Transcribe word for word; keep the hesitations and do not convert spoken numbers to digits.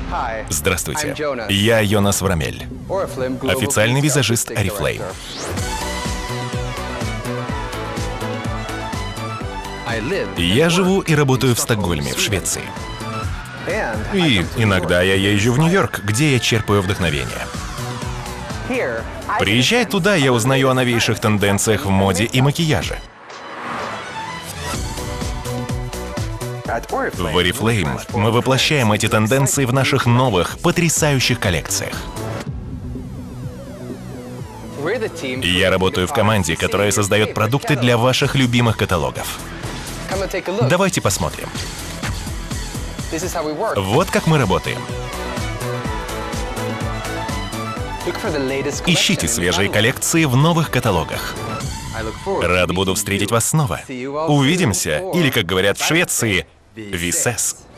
Здравствуйте, я Йонас Врамель, официальный визажист Oriflame. Я живу и работаю в Стокгольме, в Швеции. И иногда я езжу в Нью-Йорк, где я черпаю вдохновение. Приезжая туда, я узнаю о новейших тенденциях в моде и макияже. В Oriflame мы воплощаем эти тенденции в наших новых, потрясающих коллекциях. Я работаю в команде, которая создает продукты для ваших любимых каталогов. Давайте посмотрим. Вот как мы работаем. Ищите свежие коллекции в новых каталогах. Рад буду встретить вас снова. Увидимся, или, как говорят в Швеции, «Висес».